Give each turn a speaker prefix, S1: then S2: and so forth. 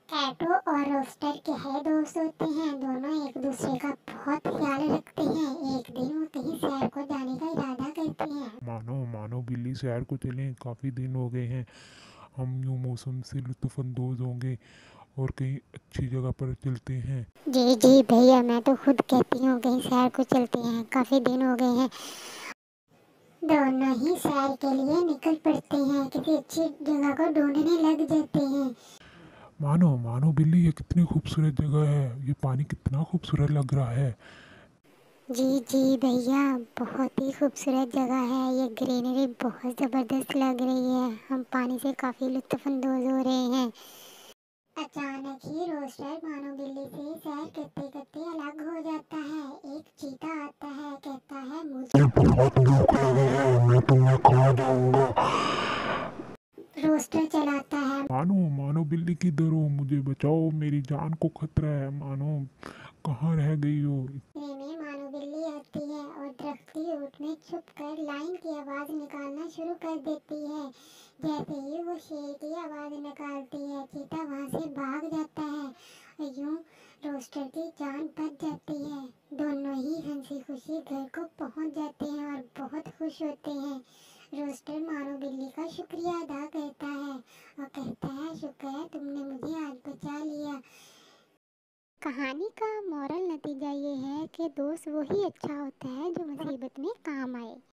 S1: कैटो और रोस्टर गहरे दोस्त होते हैं। दोनों एक दूसरे का बहुत ख्याल रखते हैं। एक दिन वो कहीं सैर को जाने का इरादा करते हैं।
S2: मानो मानो बिल्ली, सैर को चलें, काफ़ी दिन हो गए हैं। हम यूँ मौसम से लुत्फ़अंदोज़ होंगे और कहीं अच्छी जगह पर चलते हैं।
S1: जी जी भैया, मैं तो खुद कहती हूँ कहीं सैर को चलते हैं, काफी दिन हो गए हैं। दोनों ही सैर के लिए निकल पड़ते हैं, किसी अच्छी जगह को ढूंढने लग जाते हैं।
S2: मानो मानो बिल्ली, ये कितनी खूबसूरत जगह है, ये पानी कितना खूबसूरत लग रहा है।
S1: जी जी भैया, बहुत ही खूबसूरत जगह है, ये ग्रीनरी बहुत ज़बरदस्त लग रही है, हम पानी से काफ़ी लुत्फ़अंदोज़ हो रहे हैं। अचानक ही रोस्टर मानो बिल्ली से सैर करते करते अलग हो जाता है। एक चीता आता है, कहता है मुझे
S2: बहुत भूख लगी है, मैं तुम्हें खा जाऊंगा।
S1: रोस्टर चलाता है।
S2: मानो मानो बिल्ली, किधर हो, मुझे बचाओ, मेरी जान को खतरा है। मानो, कहाँ रह गई हो।
S1: इतने में मानो बिल्ली आती है और दरख्त की ओट में छुप कर लाइन की आवाज़ निकालना शुरू कर देती है। जैसे ही वो शेर की आवाज़ निकालती है, चीता वहाँ से भाग जाता है और यूं रोस्टर की जान बच जाती है। दोनों ही हंसी खुशी घर को पहुँच जाते हैं और बहुत खुश होते हैं। रोस्टर मानो बिल्ली का शुक्रिया अदा करता है और कहता है, शुक्र है तुमने मुझे आज बचा लिया। कहानी का मोरल नतीजा ये है कि दोस्त वही अच्छा होता है जो मुसीबत में काम आए।